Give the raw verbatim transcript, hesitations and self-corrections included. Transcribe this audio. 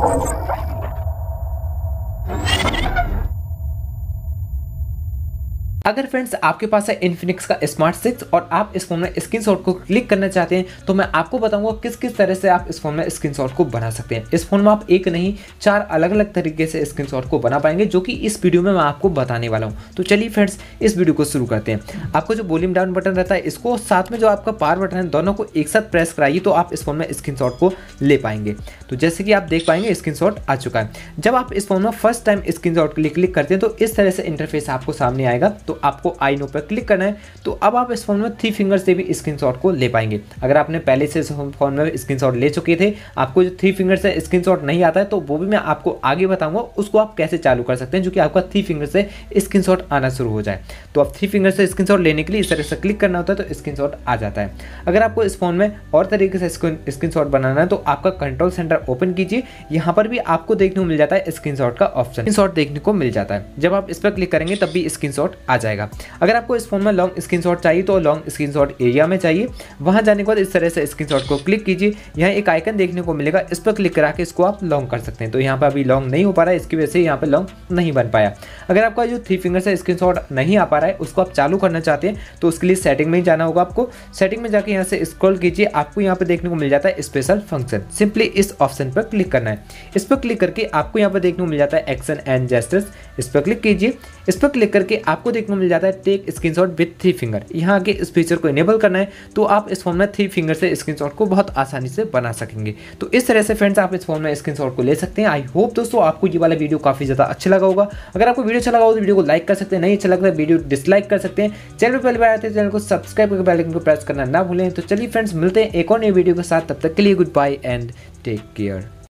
अगर फ्रेंड्स आपके पास है इन्फिनिक्स का स्मार्ट सिक्स और आप इस फोन में स्क्रीनशॉट को क्लिक करना चाहते हैं तो मैं आपको बताऊंगा किस किस तरह से आप इस फोन में स्क्रीनशॉट को बना सकते हैं। इस फोन में आप एक नहीं चार अलग अलग तरीके से स्क्रीनशॉट को बना पाएंगे, जो कि इस वीडियो में मैं आपको बताने वाला हूं। तो चलिए फ्रेंड्स इस वीडियो को शुरू करते हैं। आपको जो वॉल्यूम डाउन बटन रहता है इसको साथ में जो आपका पावर बटन है दोनों को एक साथ प्रेस कराइए तो आप इस फोन में स्क्रीनशॉट को ले पाएंगे। तो जैसे कि आप देख पाएंगे स्क्रीनशॉट आ चुका है। जब आप इस फोन में फर्स्ट टाइम स्क्रीनशॉट के लिए क्लिक करते हैं तो इस तरह से इंटरफेस आपको सामने आएगा। तो आपको आई नो पर क्लिक करना है तो अब आप इस फोन में थ्री फिंगर से भी स्क्रीनशॉट को ले पाएंगे। अगर आपने पहले से फोन में स्क्रीनशॉट ले चुके थे, आपको जो थ्री फिंगर से स्क्रीनशॉट नहीं आता है तो वो भी मैं आपको आगे बताऊंगा उसको आप कैसे चालू कर सकते हैं, जो कि आपका थ्री फिंगर से स्क्रीनशॉट आना शुरू हो जाए। तो आप थ्री फिंगर से स्क्रीनशॉट लेने के लिए इस तरह से क्लिक करना होता है तो स्क्रीनशॉट आ जाता है। अगर आपको इस फोन में और तरीके से स्क्रीनशॉट बनाना है तो आपका कंट्रोल सेंटर ओपन कीजिए। यहाँ पर भी आपको देखने को मिल जाता है स्क्रीनशॉट का ऑप्शन, स्क्रीनशॉट देखने को मिल जाता है। जब आप इस पर क्लिक करेंगे तब भी स्क्रीनशॉट आ जाएगा। अगर आपको इस फोन में लॉन्ग स्क्रीनशॉट चाहिए तो लॉन्ग स्क्रीनशॉट एरिया में चाहिए, वहां जाने के बाद इस तरह से स्क्रीनशॉट को क्लिक कीजिए। यहाँ एक आइकन देखने को मिलेगा, इस पर क्लिक करा के इसको आप लॉन्ग कर सकते हैं। तो यहाँ पर अभी लॉन्ग नहीं हो पा रहा है, इसकी वजह से यहाँ पर लॉन्ग नहीं बन पाया। अगर आपका जो थ्री फिंगर से स्क्रीनशॉट नहीं आ पा रहा है उसको आप चालू करना चाहते हैं तो उसके लिए सेटिंग में ही जाना होगा। आपको सेटिंग में जाके यहाँ से स्क्रॉल कीजिए, आपको यहाँ पे देखने को मिल जाता है स्पेशल फंक्शन। सिंपली इस ऑप्शन पर क्लिक करना है। इस पर क्लिक करके आपको यहाँ पर देखने को मिल जाता है एक्शन एंड जेस्चर्स, इस पर क्लिक कीजिए। इस पर क्लिक करके आपको देखने को मिल जाता है take screenshot with three finger. यहाँ आगे इस फीचर को इनेबल करना है तो आप इस फोन में थ्री फिंगर से स्क्रीनशॉट को बहुत आसानी से बना सकेंगे। तो इस तरह से फ्रेंड्स आप इस फोन में स्क्रीनशॉट को ले सकते हैं। आई होप दोस्तों आपको ये वाला वीडियो काफी ज्यादा अच्छा लगा होगा। अगर आपको वीडियो अच्छा लगा हो तो वीडियो को लाइक कर सकते हैं, नहीं अच्छा लगता है वीडियो डिसलाइक कर सकते हैं। चैनल पर पहली बार आते हैं चैनल को सब्सक्राइब करके बेल आइकन को प्रेस करना ना भूलें। तो चलिए फ्रेंड्स मिलते हैं एक और नई वीडियो के साथ, तब तक के लिए good bye and take care.